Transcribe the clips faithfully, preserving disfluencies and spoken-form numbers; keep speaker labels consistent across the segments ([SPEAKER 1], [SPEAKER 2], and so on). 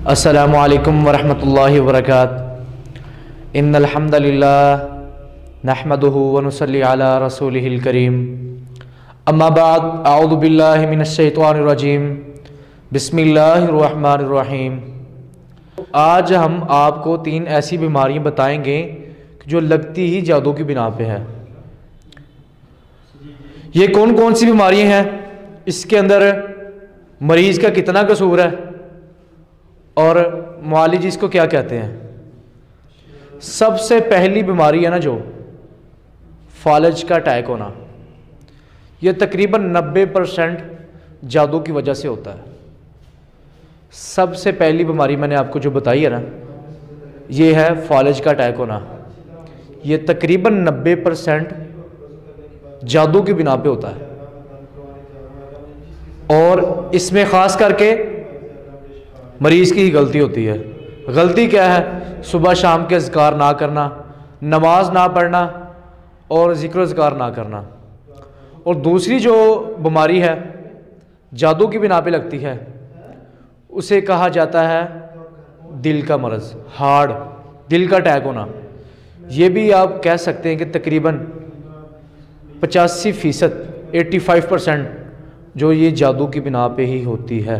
[SPEAKER 1] अस्सलामु अलैकुम वरहमतुल्लाहि वबरकातुहू। इन्नल हम्दुलिल्लाह नहमदुहु व नुसल्ली अला रसूलिहिल करीम। अम्मा बाद अऊज़ु बिल्लाहि मिनश शैतानिर रजीम। बिस्मिल्लाहिर रहमानिर रहीम। आज हम आपको तीन ऐसी बीमारियां बताएंगे जो लगती ही जादू की बिना पे है। ये कौन कौन सी बीमारियां हैं, इसके अंदर मरीज़ का कितना कसूर है और मुआलिज इसको क्या कहते हैं। सबसे पहली बीमारी है ना जो फालज का अटैक होना, यह तकरीबन नब्बे परसेंट जादू की वजह से होता है। सबसे पहली बीमारी मैंने आपको जो बताई है ना, ये है फालज का अटैक होना। यह तकरीबन नब्बे परसेंट जादू की बिना पे होता है और इसमें ख़ास करके मरीज़ की ही गलती होती है। गलती क्या है? सुबह शाम के ज़िक्र ना करना, नमाज ना पढ़ना और ज़िक्र ज़िक्र ना करना। और दूसरी जो बीमारी है जादू की बिना पे लगती है, उसे कहा जाता है दिल का मर्ज़, हार्ट, दिल का अटैक होना। ये भी आप कह सकते हैं कि तकरीबन पचासी फ़ीसद एट्टी फाइव परसेंट जो ये जादू की बिना पे ही होती है।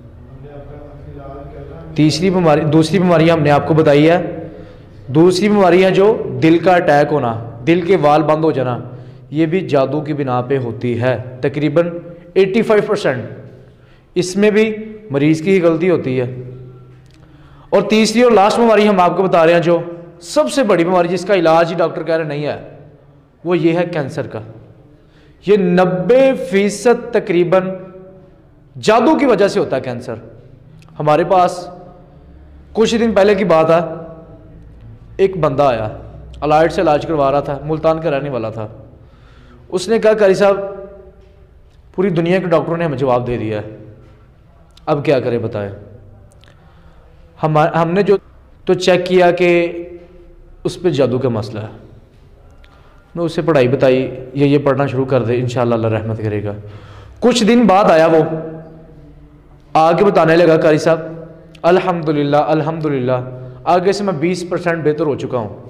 [SPEAKER 1] तीसरी बीमारी, दूसरी बीमारी हमने आपको बताई है। दूसरी बीमारी है जो दिल का अटैक होना, दिल के वाल बंद हो जाना। ये भी जादू की बिना पे होती है तकरीबन पचासी परसेंट। इसमें भी मरीज़ की ही गलती होती है। और तीसरी और लास्ट बीमारी हम आपको बता रहे हैं जो सबसे बड़ी बीमारी, जिसका इलाज ही डॉक्टर कह रहे नहीं है, वो ये है कैंसर का। ये नब्बे फीसद तकरीबन जादू की वजह से होता है कैंसर। हमारे पास कुछ दिन पहले की बात है, एक बंदा आया, अलाइड से इलाज करवा रहा था, मुल्तान का रहने वाला था। उसने कहा कारी साहब, पूरी दुनिया के डॉक्टरों ने हमें जवाब दे दिया है, अब क्या करें बताएं। हम हमने जो तो चेक किया कि उस पर जादू का मसला है। मैं उसे पढ़ाई बताई, ये ये पढ़ना शुरू कर दे, इंशाअल्लाह अल्लाह रहमत करेगा। कुछ दिन बाद आया वो, आगे बताने लगा कारी साहब अल्हम्दुलिल्लाह अल्हम्दुलिल्लाह, आगे से मैं बीस परसेंट बेहतर हो चुका हूँ,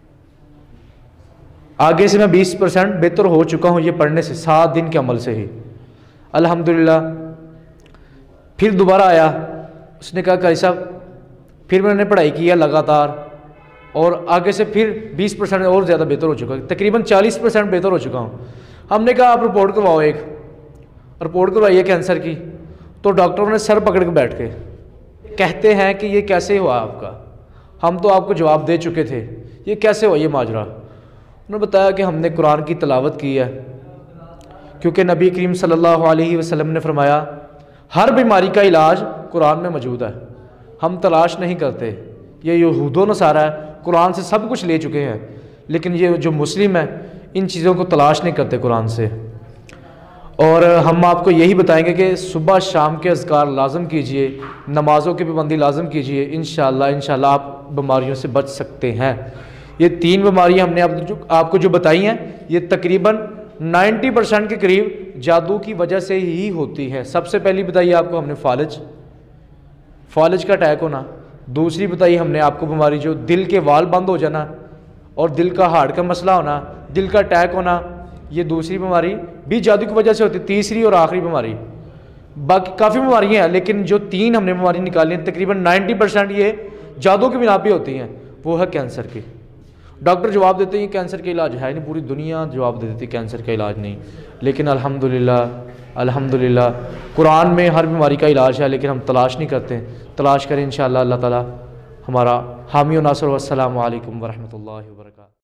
[SPEAKER 1] आगे से मैं बीस परसेंट बेहतर हो चुका हूँ ये पढ़ने से, सात दिन के अमल से ही, अल्हम्दुलिल्लाह। फिर दोबारा आया, उसने कहा कारी साहब फिर मैंने पढ़ाई की है लगातार और आगे से फिर बीस परसेंट और ज़्यादा बेहतर हो चुका है, तकरीबन चालीस परसेंट बेहतर हो चुका हूँ। हमने कहा आप रिपोर्ट करवाओ, एक रिपोर्ट करवाई है कैंसर की। तो डॉक्टरों ने सर पकड़ के बैठ के कहते हैं कि ये कैसे हुआ आपका, हम तो आपको जवाब दे चुके थे, ये कैसे हुआ ये माजरा। उन्होंने बताया कि हमने कुरान की तिलावत की है, क्योंकि नबी करीम सल्लल्लाहु अलैहि वसल्लम ने फरमाया हर बीमारी का इलाज कुरान में मौजूद है, हम तलाश नहीं करते। ये यहूदो नसारा है, कुरान से सब कुछ ले चुके हैं, लेकिन ये जो मुस्लिम है इन चीज़ों को तलाश नहीं करते कुरान से। और हम आपको यही बताएंगे कि सुबह शाम के अज़कार लाजम कीजिए, नमाज़ों की पाबंदी लाजम कीजिए, इंशाअल्लाह इंशाअल्लाह आप बीमारियों से बच सकते हैं। ये तीन बीमारियां हमने आप जो, आपको जो बताई हैं, ये तकरीबन नब्बे परसेंट के करीब जादू की वजह से ही होती है। सबसे पहली बताई आपको हमने फालज, फालज का अटैक होना। दूसरी बताई हमने आपको बीमारी जो दिल के वाल बंद हो जाना और दिल का हार्ट का मसला होना, दिल का अटैक होना, ये दूसरी बीमारी भी जादू की वजह से होती है। तीसरी और आखिरी बीमारी, बाकी काफ़ी बीमारियां हैं, लेकिन जो तीन हमने बीमारी निकाली हैं तकरीबन नब्बे परसेंट ये जादू की बिना पे होती हैं, वो है कैंसर की। डॉक्टर जवाब देते हैं कैंसर का इलाज है नहीं, पूरी दुनिया जवाब दे देती है कैंसर का इलाज नहीं, लेकिन अल्हम्दुलिल्लाह अल्हम्दुलिल्लाह कुरान में हर बीमारी का इलाज है, लेकिन हम तलाश नहीं करते। तलाश करें इंशाअल्लाह, अल्लाह ताला हमारा हामी व नासर। वस्सलामु अलैकुम वरहमतुल्लाहि वबरकातुहू।